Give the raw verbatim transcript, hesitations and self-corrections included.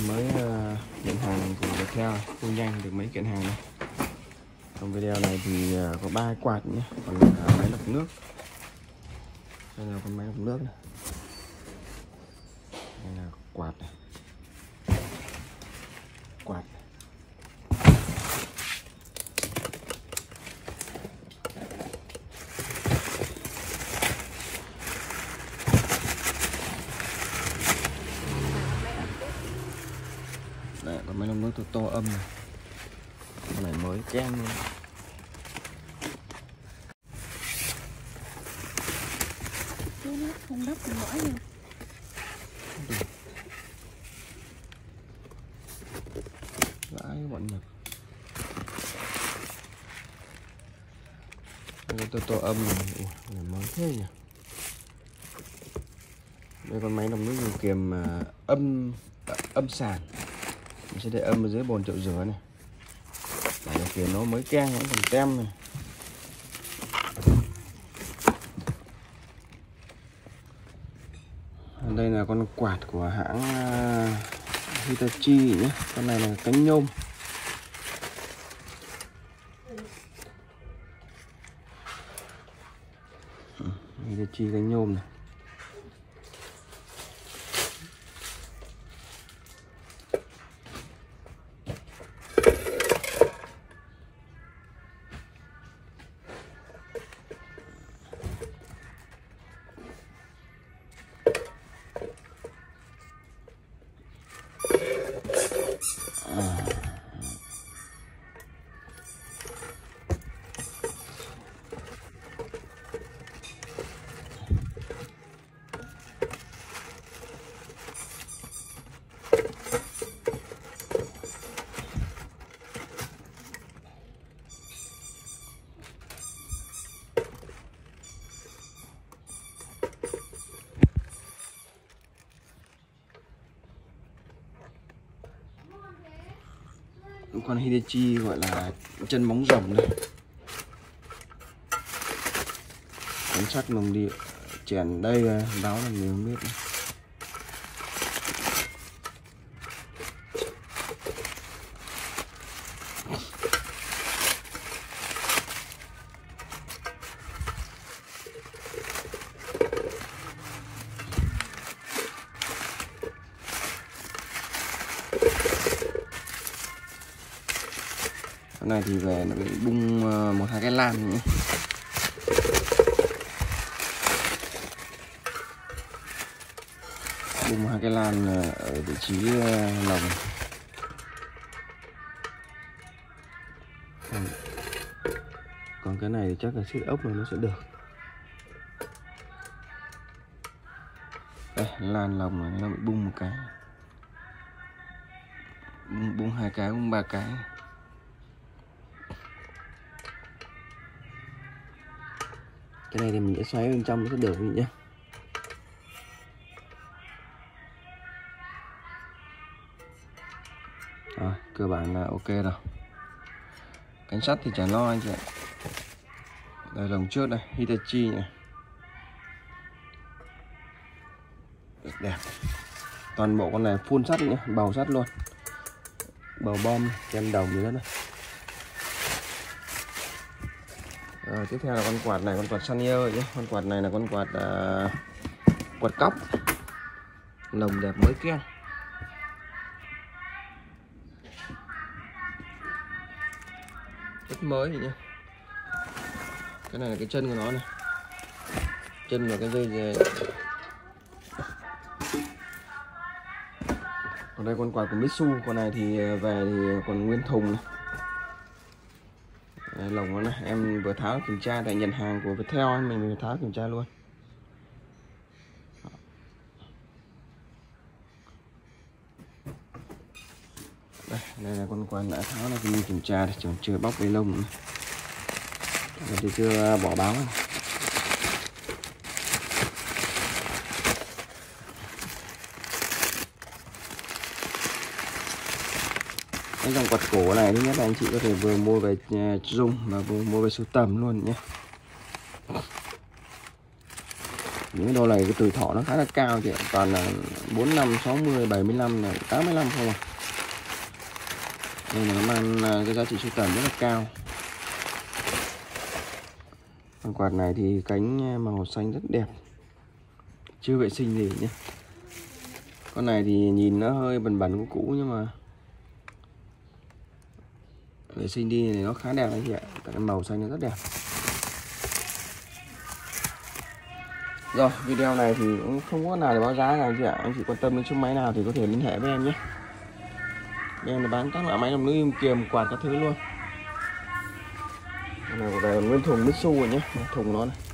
mới uh, nhận hàng của Viettel, thu nhanh được mấy kiện hàng này. Trong video này thì uh, có ba quạt nhé, còn uh, máy lọc nước. Đây là con máy lọc nước này. Đây là quạt này. Quạt. Đây, con máy lọc nước to, to âm này. Con này mới ken luôn. Không đất không bỏ vô. Vãi bọn Nhật. Cái to to âm này, ủa, này mới thế nhỉ. Đây con máy lọc nước dùng kiềm uh, âm âm sàn. Mình sẽ để âm ở dưới bồn chậu rửa này. Để điều khiển nó mới keng, nó còn tem này. Đây là con quạt của hãng uh, Hitachi nhé. Con này là cánh nhôm. Hitachi cánh nhôm này. Con Hitachi gọi là chân móng rồng này. Cánh sắt lồng điện chèn đây báo là người không biết này. Cái này thì về nó bị bung một hai cái lan nhé. Bung hai cái lan ở vị trí lồng. Còn cái này thì chắc là xích ốc này nó sẽ được. Đây, lan lồng này nó bị bung một cái. Bung, bung hai cái, bung ba cái. Cái này thì mình sẽ xoáy bên trong nó sẽ được vị nhé. Rồi, cơ bản là ok rồi. Cánh sắt thì chả lo anh chị ạ. Đây lồng trước đây, Hitachi này. Rất đẹp. Toàn bộ con này full sắt nhé, bầu sắt luôn. Bầu bom, kem đồng gì đó này. Rồi, tiếp theo là con quạt này, con quạt Sanyo nhé. Con quạt này là con quạt uh, quạt cóc. Lồng đẹp mới keng. Rất mới nhỉ. Cái này là cái chân của nó này. Chân và cái dây dề. Còn đây con quạt của Mitsu, con này thì về thì còn nguyên thùng này. Đây, lồng nó này, em vừa tháo kiểm tra tại nhận hàng của Viettel, mình vừa tháo kiểm tra luôn. Đây, đây là con quạt đã tháo này thì mình kiểm tra thì còn chưa bóc cái lông nữa. Đây thì chưa bỏ báo này. Cái dòng quạt cổ này thứ nhất là anh chị có thể vừa mua về dùng và vừa mua về sưu tầm luôn nhé. Những đô này cái tuổi thọ nó khá là cao chị ạ, toàn là bốn năm, sáu mươi, bảy mươi lăm, tám mươi lăm không à. Nên là nó mang cái giá trị sưu tầm rất là cao. Con quạt này thì cánh màu xanh rất đẹp, chưa vệ sinh gì nhé. Con này thì nhìn nó hơi bẩn bẩn cũ cũ nhưng mà vệ sinh đi thì nó khá đẹp đấy chị ạ. Cái màu xanh nó rất đẹp. Rồi, video này thì cũng không có nào để báo giá cả anh chị ạ. Anh chị quan tâm đến chiếc máy nào thì có thể liên hệ với em nhé. Em là bán các loại máy làm nước im kiềm, quạt các thứ luôn. Cái này của đây là nguyên thùng Mitsu rồi nhé, thùng nó này.